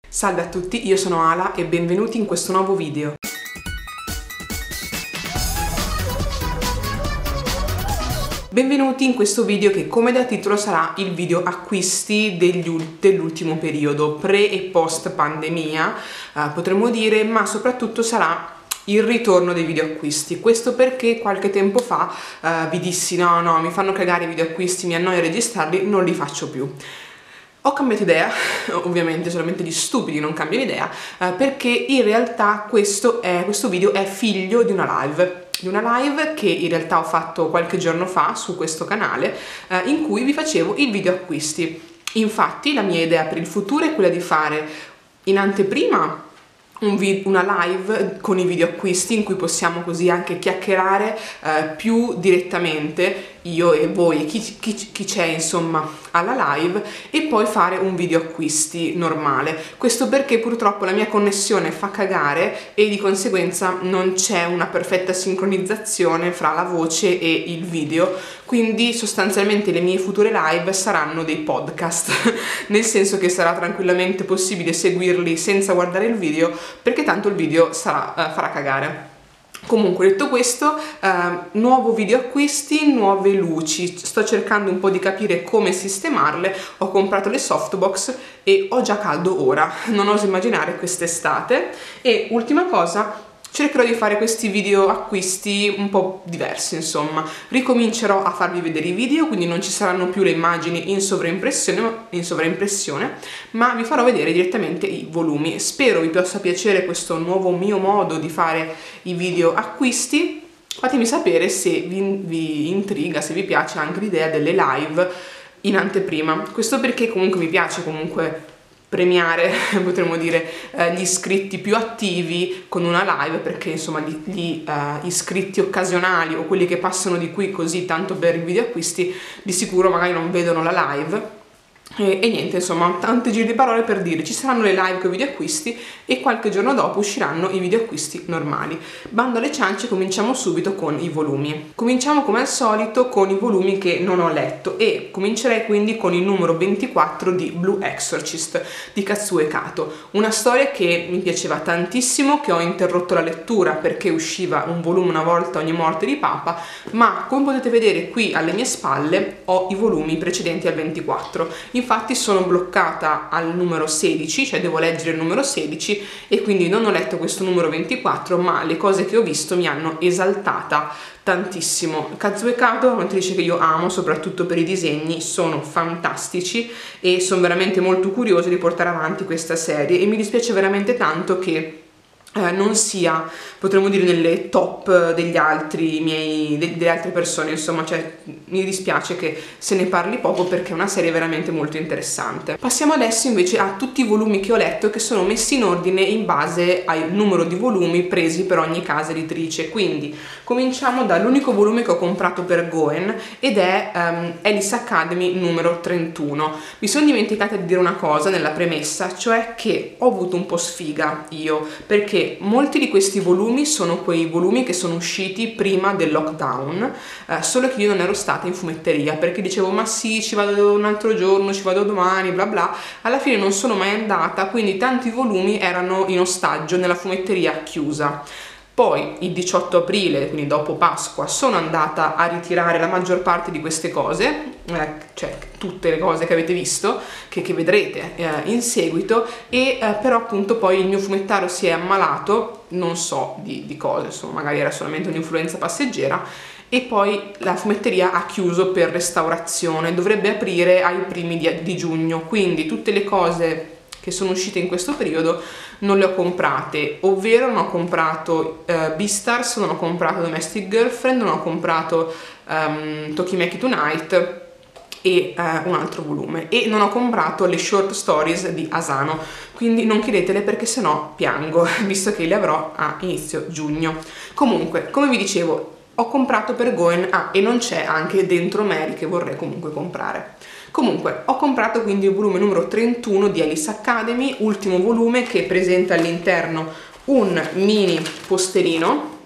Salve a tutti, io sono Ala e benvenuti in questo nuovo video. Benvenuti in questo video che, come da titolo, sarà il video acquisti dell'ultimo periodo, pre e post pandemia, potremmo dire, ma soprattutto sarà il ritorno dei video acquisti. Questo perché qualche tempo fa vi dissi no, mi fanno cagare i video acquisti, mi annoia registrarli, non li faccio più. Ho cambiato idea, ovviamente solamente gli stupidi non cambiano idea, perché in realtà questo video è figlio di una live che in realtà ho fatto qualche giorno fa su questo canale, in cui vi facevo il video acquisti. Infatti la mia idea per il futuro è quella di fare in anteprima una live con i video acquisti, in cui possiamo così anche chiacchierare più direttamente, io e voi, chi c'è insomma alla live, e poi fare un video acquisti normale. Questo perché purtroppo la mia connessione fa cagare e di conseguenza non c'è una perfetta sincronizzazione fra la voce e il video, quindi sostanzialmente le mie future live saranno dei podcast nel senso che sarà tranquillamente possibile seguirli senza guardare il video, perché tanto il video farà cagare. Comunque, detto questo, nuovo video acquisti, nuove luci, sto cercando un po' di capire come sistemarle. Ho comprato le softbox e ho già caldo ora, non oso immaginare quest'estate. E ultima cosa, cercherò di fare questi video acquisti un po' diversi, insomma. Ricomincerò a farvi vedere i video, quindi non ci saranno più le immagini in sovraimpressione, ma vi farò vedere direttamente i volumi. Spero vi possa piacere questo nuovo mio modo di fare i video acquisti. Fatemi sapere se vi intriga, se vi piace anche l'idea delle live in anteprima. Questo perché comunque mi piace premiare, potremmo dire, gli iscritti più attivi con una live, perché insomma gli iscritti occasionali o quelli che passano di qui così tanto per i video acquisti di sicuro magari non vedono la live. E niente, insomma, tanti giri di parole per dire ci saranno le live con i video acquisti e qualche giorno dopo usciranno i video acquisti normali. Bando alle ciance, cominciamo subito con i volumi. Cominciamo come al solito con i volumi che non ho letto e comincerei quindi con il numero 24 di Blue Exorcist di Katsue Kato, una storia che mi piaceva tantissimo, che ho interrotto la lettura perché usciva un volume una volta ogni morte di papa, ma come potete vedere qui alle mie spalle ho i volumi precedenti al 24. Infatti sono bloccata al numero 16, cioè devo leggere il numero 16 e quindi non ho letto questo numero 24, ma le cose che ho visto mi hanno esaltata tantissimo. Katsue Kato è un'autrice che io amo, soprattutto per i disegni, sono fantastici e sono veramente molto curiosa di portare avanti questa serie e mi dispiace veramente tanto che non sia, potremmo dire, nelle top delle altre persone, insomma, cioè mi dispiace che se ne parli poco perché è una serie veramente molto interessante. Passiamo adesso invece a tutti i volumi che ho letto, che sono messi in ordine in base al numero di volumi presi per ogni casa editrice. Quindi cominciamo dall'unico volume che ho comprato per Goen ed è Alice Academy numero 31. Mi sono dimenticata di dire una cosa nella premessa, cioè che ho avuto un po' sfiga io, perché molti di questi volumi sono quei volumi che sono usciti prima del lockdown, solo che io non ero stata in fumetteria perché dicevo ma sì, ci vado un altro giorno, ci vado domani, bla bla. Alla fine non sono mai andata, quindi tanti volumi erano in ostaggio nella fumetteria chiusa. Poi il 18 aprile, quindi dopo Pasqua, sono andata a ritirare la maggior parte di queste cose, cioè tutte le cose che avete visto, che vedrete in seguito, e però appunto poi il mio fumettario si è ammalato, non so di cosa, insomma magari era solamente un'influenza passeggera, e poi la fumetteria ha chiuso per restaurazione, dovrebbe aprire ai primi di giugno, quindi tutte le cose che sono uscite in questo periodo non le ho comprate, ovvero non ho comprato Beastars, non ho comprato Domestic Girlfriend, non ho comprato Tokimeki Tonight e un altro volume, e non ho comprato le short stories di Asano, quindi non chiedetele perché sennò piango, visto che le avrò a inizio giugno. Comunque, come vi dicevo, ho comprato per Goen, e non c'è anche Dentro Mary che vorrei comunque comprare. Comunque, ho comprato quindi il volume numero 31 di Alice Academy, ultimo volume che presenta all'interno un mini posterino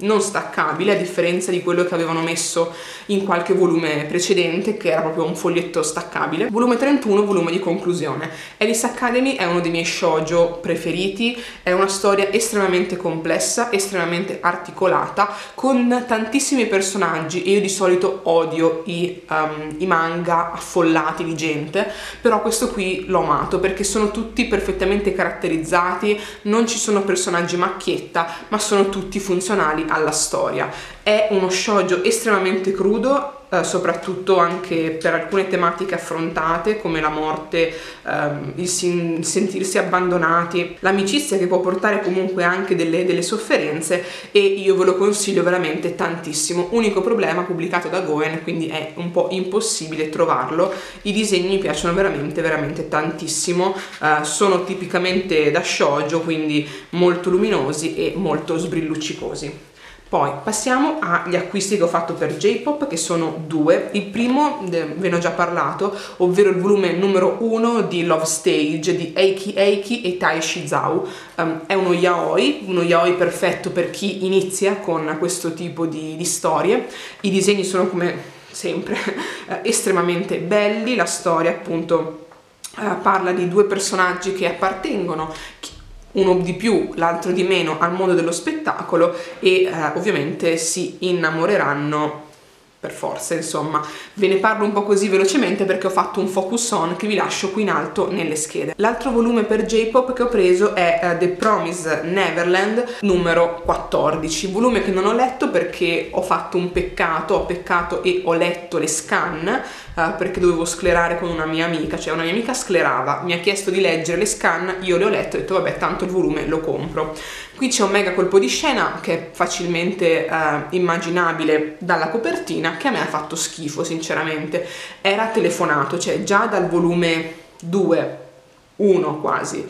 non staccabile, a differenza di quello che avevano messo in qualche volume precedente, che era proprio un foglietto staccabile. Volume 31, volume di conclusione. Alice Academy è uno dei miei shoujo preferiti, è una storia estremamente complessa, estremamente articolata, con tantissimi personaggi, e io di solito odio i manga affollati di gente, però questo qui l'ho amato perché sono tutti perfettamente caratterizzati, non ci sono personaggi macchietta, ma sono tutti funzionali alla storia. È uno shoujo estremamente crudo, soprattutto anche per alcune tematiche affrontate come la morte, il sentirsi abbandonati, l'amicizia che può portare comunque anche delle sofferenze, e io ve lo consiglio veramente tantissimo. Unico problema, pubblicato da Goen, quindi è un po' impossibile trovarlo. I disegni mi piacciono veramente tantissimo, sono tipicamente da shoujo, quindi molto luminosi e molto sbrilluccicosi. Poi passiamo agli acquisti che ho fatto per J-Pop, che sono due. Il primo ve ne ho già parlato, ovvero il volume numero 1 di Love Stage di Eiki Eiki e Tai Shizao. È uno yaoi perfetto per chi inizia con questo tipo di storie. I disegni sono, come sempre, estremamente belli. La storia appunto parla di due personaggi che appartengono, uno di più, l'altro di meno, al mondo dello spettacolo, e ovviamente si innamoreranno per forza. Insomma, ve ne parlo un po' così velocemente perché ho fatto un focus on che vi lascio qui in alto nelle schede. L'altro volume per J-Pop che ho preso è The Promised Neverland numero 14, volume che non ho letto perché ho fatto un peccato, ho peccato e ho letto le scan, perché dovevo sclerare con una mia amica, cioè una mia amica sclerava, mi ha chiesto di leggere le scan, io le ho letto e ho detto vabbè, tanto il volume lo compro. Qui c'è un mega colpo di scena che è facilmente immaginabile dalla copertina, che a me ha fatto schifo sinceramente. Era telefonato, cioè già dal volume 2, 1 quasi,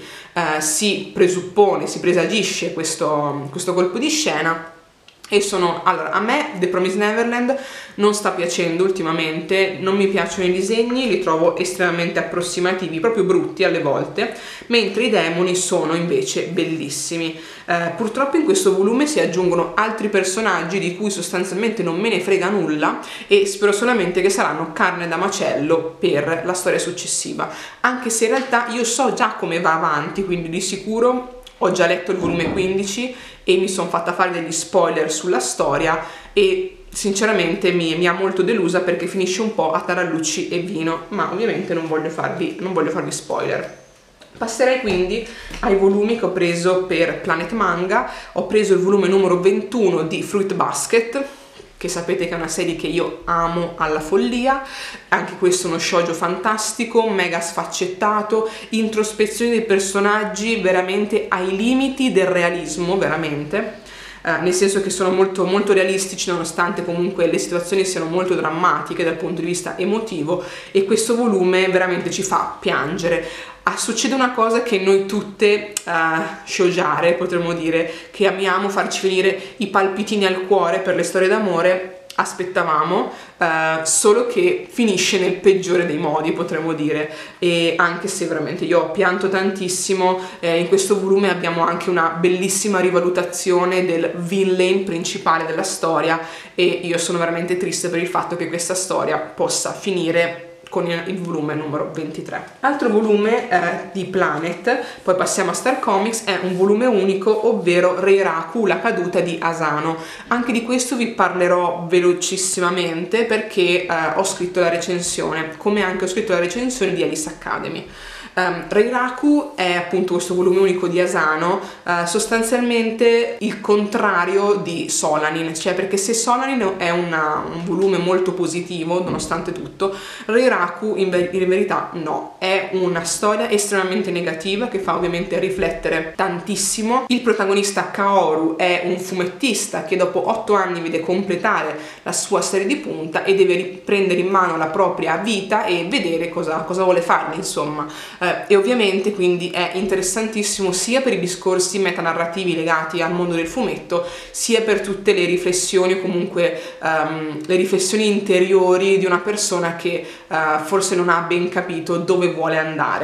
si presuppone, si presagisce questo colpo di scena. E allora, a me The Promised Neverland non sta piacendo ultimamente, non mi piacciono i disegni, li trovo estremamente approssimativi, proprio brutti alle volte, mentre i demoni sono invece bellissimi. Purtroppo in questo volume si aggiungono altri personaggi di cui sostanzialmente non me ne frega nulla, e spero solamente che saranno carne da macello per la storia successiva, anche se in realtà io so già come va avanti, quindi di sicuro ho già letto il volume 15 e mi sono fatta fare degli spoiler sulla storia, e sinceramente mi ha molto delusa perché finisce un po' a tarallucci e vino, ma ovviamente non voglio farvi spoiler. Passerei quindi ai volumi che ho preso per Planet Manga. Ho preso il volume numero 21 di Fruit Basket, che sapete che è una serie che io amo alla follia. Anche questo è uno shoujo fantastico, mega sfaccettato, introspezione dei personaggi veramente ai limiti del realismo, veramente. Nel senso che sono molto realistici, nonostante comunque le situazioni siano molto drammatiche dal punto di vista emotivo, e questo volume veramente ci fa piangere. Succede una cosa che noi tutte shoujoare, potremmo dire, che amiamo farci venire i palpitini al cuore per le storie d'amore, aspettavamo, solo che finisce nel peggiore dei modi, potremmo dire. E anche se veramente io ho pianto tantissimo, in questo volume abbiamo anche una bellissima rivalutazione del villain principale della storia, e io sono veramente triste per il fatto che questa storia possa finire con il volume numero 23. Altro volume di Planet, poi passiamo a Star Comics, è un volume unico, ovvero Reiraku, la caduta di Asano. Anche di questo vi parlerò velocissimamente perché ho scritto la recensione, come anche ho scritto la recensione di Alice Academy. Reiraku è appunto questo volume unico di Asano, sostanzialmente il contrario di Solanin, cioè perché se Solanin è un volume molto positivo nonostante tutto, Reiraku in verità no, è una storia estremamente negativa che fa ovviamente riflettere tantissimo. Il protagonista Kaoru è un fumettista che dopo 8 anni vede completare la sua serie di punta e deve riprendere in mano la propria vita e vedere cosa vuole farne, insomma. E ovviamente quindi è interessantissimo sia per i discorsi metanarrativi legati al mondo del fumetto, sia per tutte le riflessioni o comunque le riflessioni interiori di una persona che forse non ha ben capito dove vuole andare.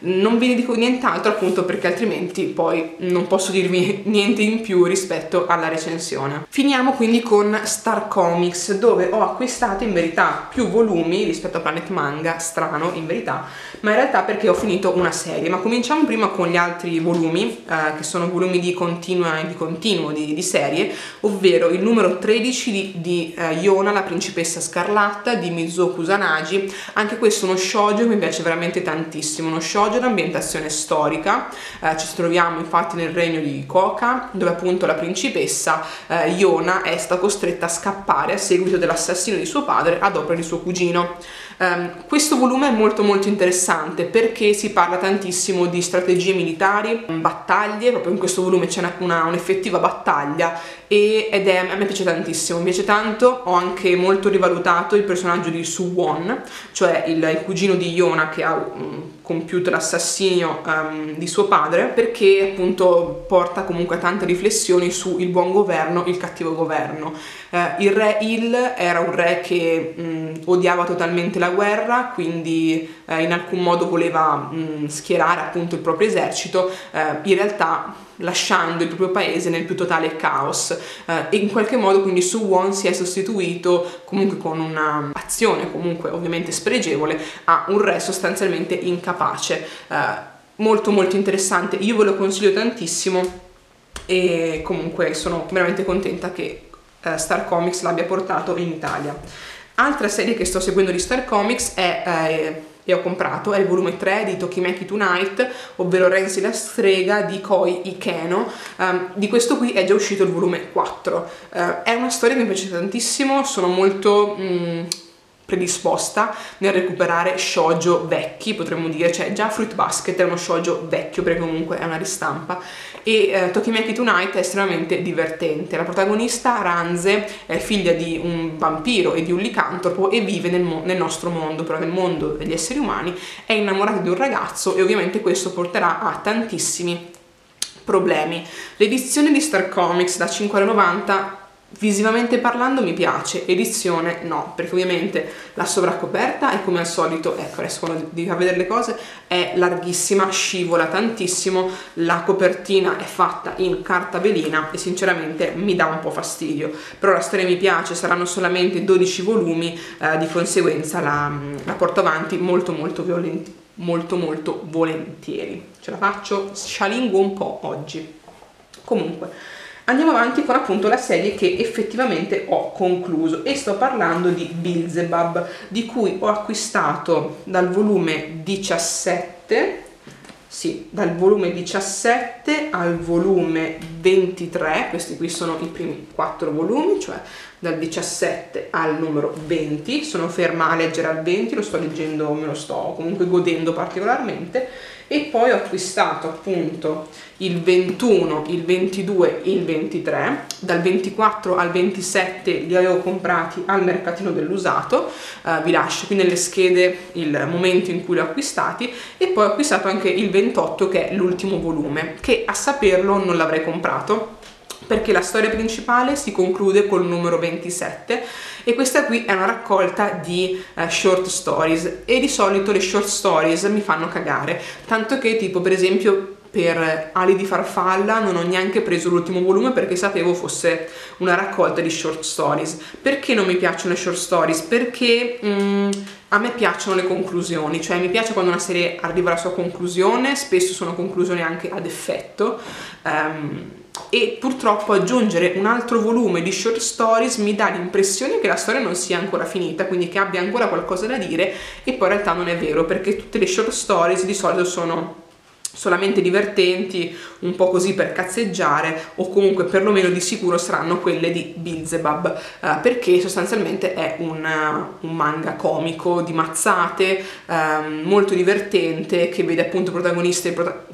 Non vi dico nient'altro appunto perché altrimenti poi non posso dirvi niente in più rispetto alla recensione. Finiamo quindi con Star Comics, dove ho acquistato in verità più volumi rispetto a Planet Manga, strano in verità, ma in realtà perché ho finito una serie. Ma cominciamo prima con gli altri volumi, che sono volumi di continuo di serie, ovvero il numero 13 di Yona, la principessa scarlatta di Mizuo Kusanagi. Anche questo è uno shoujo che mi piace veramente tantissimo, uno shoujo d'ambientazione storica. Ci troviamo infatti nel regno di Koka, dove appunto la principessa Yona è stata costretta a scappare a seguito dell'assassinio di suo padre ad opera di suo cugino. Questo volume è molto interessante perché si parla tantissimo di strategie militari, battaglie. Proprio in questo volume c'è un'effettiva battaglia a me piace tantissimo, mi piace tanto. Ho anche molto rivalutato il personaggio di Su-won, cioè il cugino di Yona che ha compiuto l'assassinio di suo padre, perché appunto porta comunque a tante riflessioni su il buon governo, il cattivo governo. Il re Il era un re che odiava totalmente la guerra, quindi in alcun modo voleva schierare appunto il proprio esercito, in realtà lasciando il proprio paese nel più totale caos, e in qualche modo quindi Su-won si è sostituito comunque con un'azione comunque ovviamente spregevole a un re sostanzialmente incapace. Molto interessante, io ve lo consiglio tantissimo e comunque sono veramente contenta che Star Comics l'abbia portato in Italia. Altra serie che sto seguendo di Star Comics e ho comprato è il volume 3 di Tokimeki Tonight, ovvero Renzi la strega di Koi Ikeno. Di questo qui è già uscito il volume 4. È una storia che mi piace tantissimo, sono molto predisposta nel recuperare shoujo vecchi, potremmo dire, cioè già Fruit Basket è uno shoujo vecchio perché comunque è una ristampa, e Tokimeki Tonight è estremamente divertente. La protagonista Ranze è figlia di un vampiro e di un licantropo e vive nel nostro mondo, però nel mondo degli esseri umani, è innamorata di un ragazzo e ovviamente questo porterà a tantissimi problemi. L'edizione di Star Comics da 5,90 visivamente parlando mi piace, edizione no, perché ovviamente la sovraccoperta è come al solito, ecco adesso quando devi far vedere le cose, è larghissima, scivola tantissimo, la copertina è fatta in carta velina e sinceramente mi dà un po' fastidio, però la storia mi piace, saranno solamente 12 volumi, di conseguenza la porto avanti molto volentieri. Ce la faccio, scialingo un po' oggi. Comunque andiamo avanti con appunto la serie che effettivamente ho concluso e sto parlando di Beelzebub, di cui ho acquistato dal volume 17, sì, dal volume 17 al volume 23, questi qui sono i primi 4 volumi, cioè dal 17 al numero 20, sono ferma a leggere al 20, lo sto leggendo, me lo sto comunque godendo particolarmente, e poi ho acquistato appunto il 21, il 22 e il 23, dal 24 al 27 li avevo comprati al mercatino dell'usato, vi lascio qui nelle schede il momento in cui li ho acquistati, e poi ho acquistato anche il 28 che è l'ultimo volume, che a saperlo non l'avrei comprato perché la storia principale si conclude col numero 27 e questa qui è una raccolta di short stories, e di solito le short stories mi fanno cagare, tanto che tipo per esempio per Ali di Farfalla non ho neanche preso l'ultimo volume perché sapevo fosse una raccolta di short stories. Perché non mi piacciono le short stories? Perché a me piacciono le conclusioni, cioè mi piace quando una serie arriva alla sua conclusione, spesso sono conclusioni anche ad effetto, e purtroppo aggiungere un altro volume di short stories mi dà l'impressione che la storia non sia ancora finita, quindi che abbia ancora qualcosa da dire, e poi in realtà non è vero, perché tutte le short stories di solito sono solamente divertenti, un po' così per cazzeggiare, o comunque perlomeno di sicuro saranno quelle di Beelzebub, perché sostanzialmente è un manga comico di mazzate, molto divertente, che vede appunto protagonista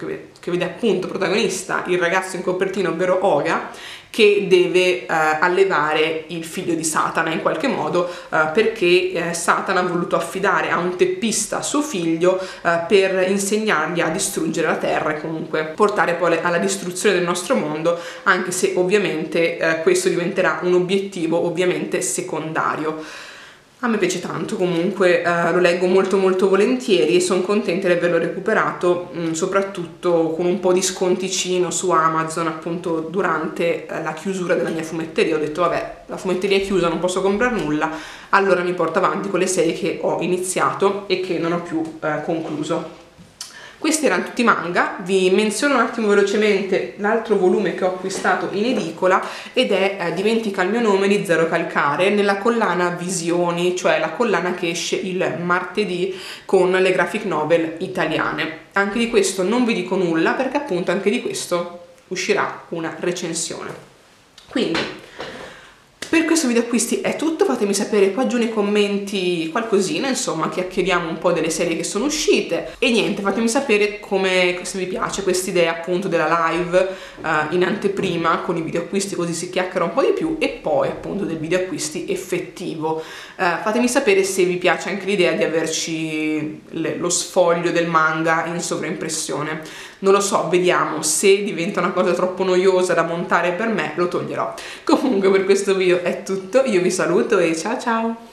il ragazzo in copertina, ovvero Oga, che deve allevare il figlio di Satana in qualche modo, perché Satana ha voluto affidare a un teppista suo figlio per insegnargli a distruggere la terra e comunque portare poi alla distruzione del nostro mondo, anche se ovviamente questo diventerà un obiettivo ovviamente secondario. A me piace tanto, comunque lo leggo molto molto volentieri e sono contenta di averlo recuperato, soprattutto con un po' di sconticino su Amazon, appunto durante la chiusura della mia fumetteria. Ho detto vabbè, la fumetteria è chiusa, non posso comprare nulla, allora mi porto avanti con le serie che ho iniziato e che non ho più concluso. Questi erano tutti manga. Vi menziono un attimo velocemente l'altro volume che ho acquistato in edicola ed è Dimentica il mio nome di Zero Calcare, nella collana Visioni, cioè la collana che esce il martedì con le graphic novel italiane. Anche di questo non vi dico nulla perché appunto anche di questo uscirà una recensione. Quindi per questo video acquisti è tutto, fatemi sapere qua giù nei commenti qualcosina, insomma, chiacchieriamo un po' delle serie che sono uscite e niente, fatemi sapere se vi piace questa idea appunto della live in anteprima con i video acquisti, così si chiacchiera un po' di più, e poi appunto del video acquisti effettivo. Fatemi sapere se vi piace anche l'idea di averci lo sfoglio del manga in sovraimpressione. Non lo so, vediamo. Se diventa una cosa troppo noiosa da montare per me, lo toglierò. Comunque per questo video è tutto, io vi saluto e ciao ciao!